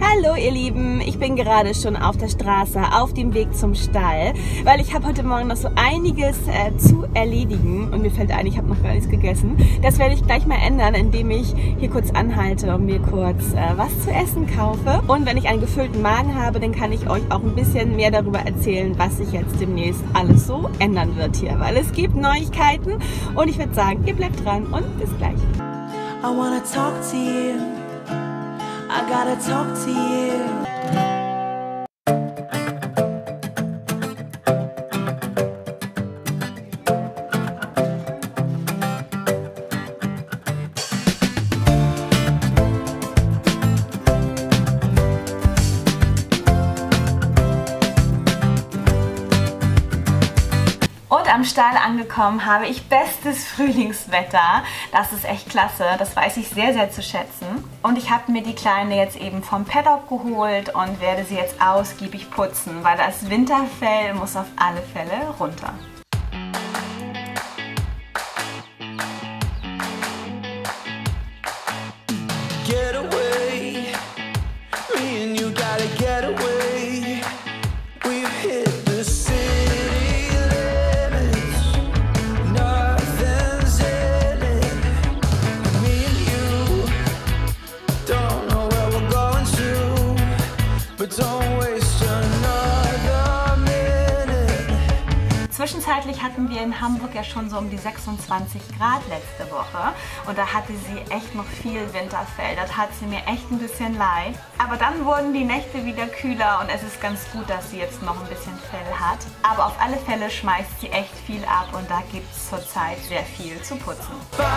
Hallo ihr Lieben, ich bin gerade schon auf der Straße, auf dem Weg zum Stall, weil ich habe heute Morgen noch so einiges zu erledigen und mir fällt ein, ich habe noch gar nichts gegessen. Das werde ich gleich mal ändern, indem ich hier kurz anhalte und mir kurz was zu essen kaufe. Und wenn ich einen gefüllten Magen habe, dann kann ich euch auch ein bisschen mehr darüber erzählen, was sich jetzt demnächst alles so ändern wird hier, weil es gibt Neuigkeiten und ich würde sagen, ihr bleibt dran und bis gleich. I wanna talk to you. I gotta talk to you. Am Stall angekommen habe ich bestes Frühlingswetter. Das ist echt klasse, das weiß ich sehr, sehr zu schätzen. Und ich habe mir die Kleine jetzt eben vom Paddock geholt und werde sie jetzt ausgiebig putzen, weil das Winterfell muss auf alle Fälle runter. Get away, me and you gotta get away. We've hit the city. Zwischenzeitlich hatten wir in Hamburg ja schon so um die 26 Grad letzte Woche und da hatte sie echt noch viel Winterfell. Das hat sie mir echt ein bisschen leid. Aber dann wurden die Nächte wieder kühler und es ist ganz gut, dass sie jetzt noch ein bisschen Fell hat. Aber auf alle Fälle schmeißt sie echt viel ab und da gibt es zurzeit sehr viel zu putzen.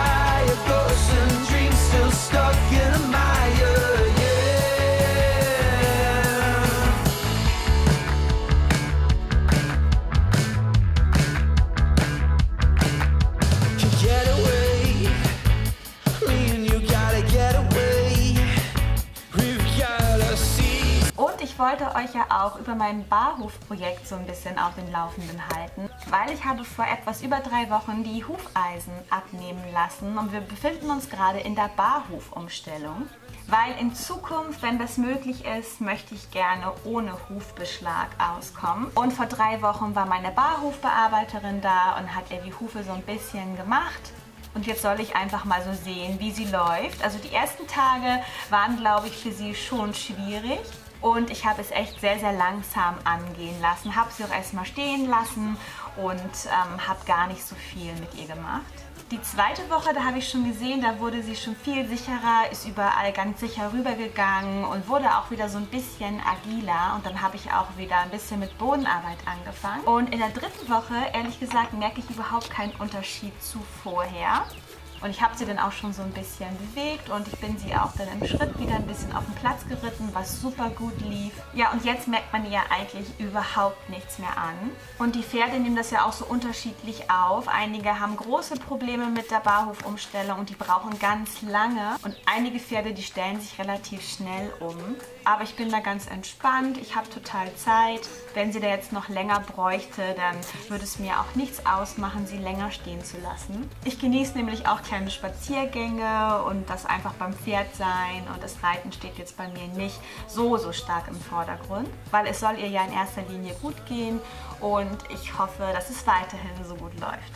Ich wollte euch ja auch über mein Barhufprojekt so ein bisschen auf dem Laufenden halten, weil ich habe vor etwas über 3 Wochen die Hufeisen abnehmen lassen und wir befinden uns gerade in der Barhufumstellung. Weil in Zukunft, wenn das möglich ist, möchte ich gerne ohne Hufbeschlag auskommen. Und vor 3 Wochen war meine Barhufbearbeiterin da und hat ihr die Hufe so ein bisschen gemacht. Und jetzt soll ich einfach mal so sehen, wie sie läuft. Also die ersten Tage waren, glaube ich, für sie schon schwierig. Und ich habe es echt sehr, sehr langsam angehen lassen. Habe sie auch erstmal stehen lassen und habe gar nicht so viel mit ihr gemacht. Die zweite Woche, da habe ich schon gesehen, da wurde sie schon viel sicherer, ist überall ganz sicher rübergegangen und wurde auch wieder so ein bisschen agiler. Und dann habe ich auch wieder ein bisschen mit Bodenarbeit angefangen. Und in der dritten Woche, ehrlich gesagt, merke ich überhaupt keinen Unterschied zu vorher. Und ich habe sie dann auch schon so ein bisschen bewegt und ich bin sie auch dann im Schritt wieder ein bisschen auf den Platz geritten, was super gut lief. Ja, und jetzt merkt man ihr eigentlich überhaupt nichts mehr an. Und die Pferde nehmen das ja auch so unterschiedlich auf. Einige haben große Probleme mit der Barhufumstellung und die brauchen ganz lange. Und einige Pferde, die stellen sich relativ schnell um. Aber ich bin da ganz entspannt, ich habe total Zeit. Wenn sie da jetzt noch länger bräuchte, dann würde es mir auch nichts ausmachen, sie länger stehen zu lassen. Ich genieße nämlich auch kleine Spaziergänge und das einfach beim Pferd sein und das Reiten steht jetzt bei mir nicht so stark im Vordergrund, weil es soll ihr ja in erster Linie gut gehen und ich hoffe, dass es weiterhin so gut läuft.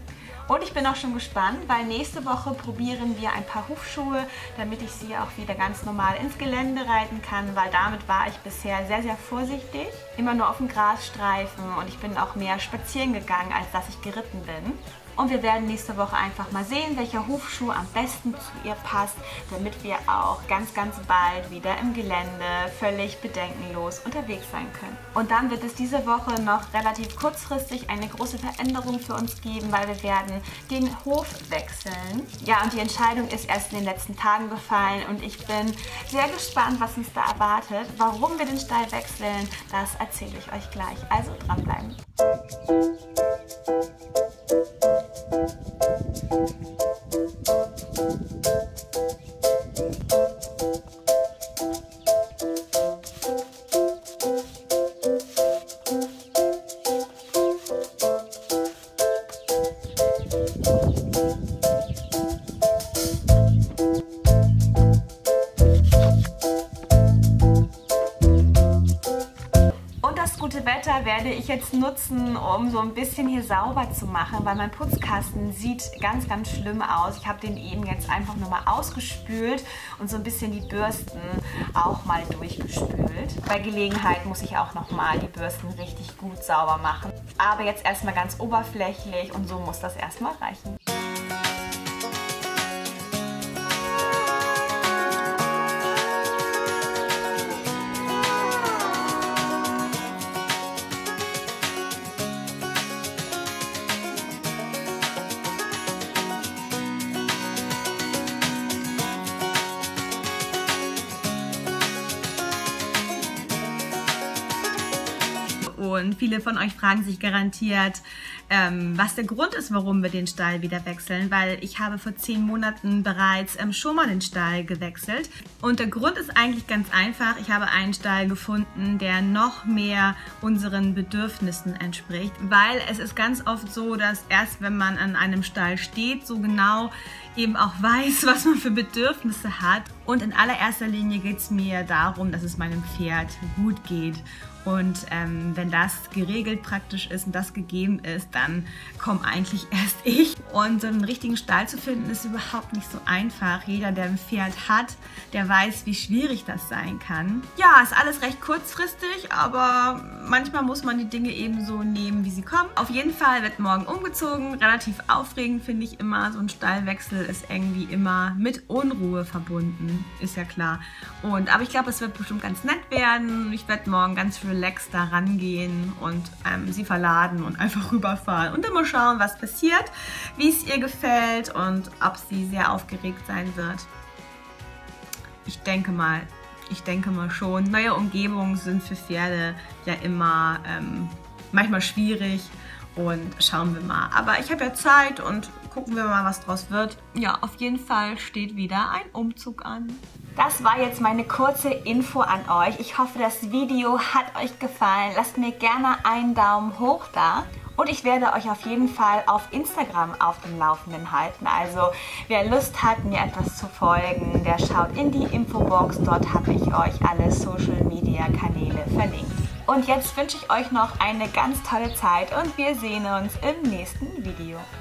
Und ich bin auch schon gespannt, weil nächste Woche probieren wir ein paar Hufschuhe, damit ich sie auch wieder ganz normal ins Gelände reiten kann, weil damit war ich bisher sehr, sehr vorsichtig. Immer nur auf dem Grasstreifen und ich bin auch mehr spazieren gegangen, als dass ich geritten bin. Und wir werden nächste Woche einfach mal sehen, welcher Hufschuh am besten zu ihr passt, damit wir auch ganz, ganz bald wieder im Gelände völlig bedenkenlos unterwegs sein können. Und dann wird es diese Woche noch relativ kurzfristig eine große Veränderung für uns geben, weil wir werden den Hof wechseln. Ja, und die Entscheidung ist erst in den letzten Tagen gefallen und ich bin sehr gespannt, was uns da erwartet. Warum wir den Stall wechseln, das erzähle ich euch gleich. Also dranbleiben. werde ich jetzt nutzen, um so ein bisschen hier sauber zu machen, weil mein Putzkasten sieht ganz, ganz schlimm aus. Ich habe den eben jetzt einfach nur mal ausgespült und so ein bisschen die Bürsten auch mal durchgespült. Bei Gelegenheit muss ich auch noch mal die Bürsten richtig gut sauber machen. Aber jetzt erstmal ganz oberflächlich und so muss das erstmal reichen. Und viele von euch fragen sich garantiert, was der Grund ist, warum wir den Stall wieder wechseln, weil ich habe vor 10 Monaten bereits schon mal den Stall gewechselt. Und der Grund ist eigentlich ganz einfach. Ich habe einen Stall gefunden, der noch mehr unseren Bedürfnissen entspricht, weil es ist ganz oft so, dass erst wenn man an einem Stall steht, so genau eben auch weiß, was man für Bedürfnisse hat. Und in allererster Linie geht es mir darum, dass es meinem Pferd gut geht. Und wenn das geregelt praktisch ist und das gegeben ist, dann komme eigentlich erst ich. Und so einen richtigen Stall zu finden, ist überhaupt nicht so einfach. Jeder, der ein Pferd hat, der weiß, wie schwierig das sein kann. Ja, ist alles recht kurzfristig, aber manchmal muss man die Dinge eben so nehmen, wie sie kommen. Auf jeden Fall wird morgen umgezogen. Relativ aufregend finde ich immer. So ein Stallwechsel ist irgendwie immer mit Unruhe verbunden, ist ja klar. Aber ich glaube, es wird bestimmt ganz nett werden. Ich werde morgen ganz relaxed da rangehen und sie verladen und einfach rüberfahren und dann mal schauen, was passiert, wie es ihr gefällt und ob sie sehr aufgeregt sein wird. Ich denke mal schon. Neue Umgebungen sind für Pferde ja immer manchmal schwierig und schauen wir mal. Aber ich habe ja Zeit und gucken wir mal, was draus wird. Ja, auf jeden Fall steht wieder ein Umzug an. Das war jetzt meine kurze Info an euch. Ich hoffe, das Video hat euch gefallen. Lasst mir gerne einen Daumen hoch da. Und ich werde euch auf jeden Fall auf Instagram auf dem Laufenden halten. Also wer Lust hat, mir etwas zu folgen, der schaut in die Infobox. Dort habe ich euch alle Social Media Kanäle verlinkt. Und jetzt wünsche ich euch noch eine ganz tolle Zeit und wir sehen uns im nächsten Video.